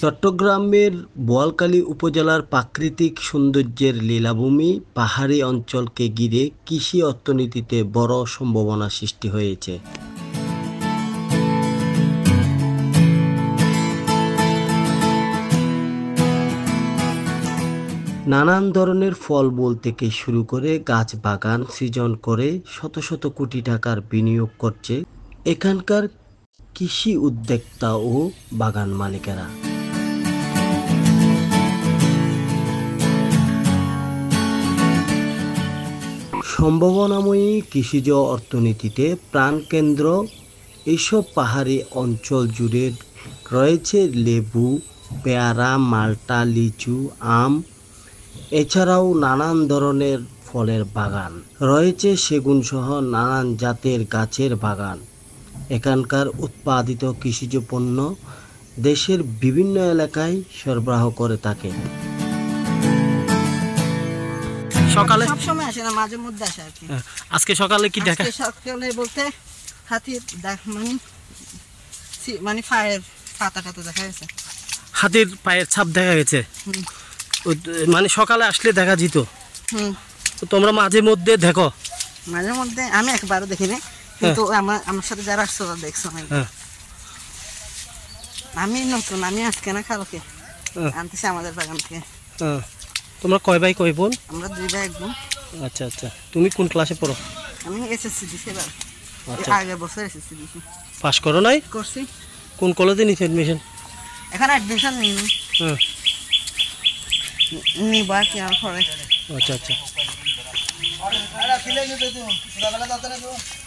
চট্টগ্রামের বোয়ালখালী উপজেলার প্রাকৃতিক সৌন্দর্যের লীলাভূমি পাহাড়ি অঞ্চলকে ঘিরে কৃষি অর্থনীতিতে বড় সম্ভাবনা সৃষ্টি হয়েছে। নানান ধরনের ফলমূল থেকে শুরু করে গাছ বাগান সৃজন করে শত শত কোটি টাকার বিনিয়োগ করছে এখানকার কৃষি উদ্যোক্তা ও বাগান মালিকেরা। সম্ভাবনাময়ী কৃষিজ অর্থনীতিতে প্রাণকেন্দ্র এইসব পাহাড়ি অঞ্চল জুড়ে রয়েছে লেবু, পেয়ারা, মাল্টা, লিচু, আম, এছাড়াও নানান ধরনের ফলের বাগান রয়েছে, সেগুন সহ নানান জাতের গাছের বাগান। এখানকার উৎপাদিত কৃষিজ পণ্য দেশের বিভিন্ন এলাকায় সরবরাহ করে থাকে। সকালে সবসময় আসে না, মাঝে মধ্যে আসে আর কি। আজকে সকালে কি দেখা? সকালে বলতে হাতির মানে পায়ের পাতা দেখা গেছে। হাতির পায়ের ছাপ দেখা গেছে, মানে সকালে আসলে দেখা যেত। তোমরা মাঝে মধ্যে দেখো? মাঝে মধ্যে আমি একবারও দেখিনি, কিন্তু আমার সাথে যারা আসছো তারা দেখছো। আমি নতুন, আমি আজকে না কালকে আনতেছি আমাদের বাগান থেকে। তোমরা কয় ভাই কয় বোন? আমরা 2 ভাই 1 বোন। আচ্ছা আচ্ছা, তুমি কোন ক্লাসে পড়ো? আমি এসএসসি দিছি এবার। আগের বছর এসএসসি দিছি। পাস করো নাই? করছি। কোন কলেজে নিতে অ্যাডমিশন? এখন অ্যাডমিশন নিইনি। নিব আর কি আর পরে। আচ্ছা আচ্ছা।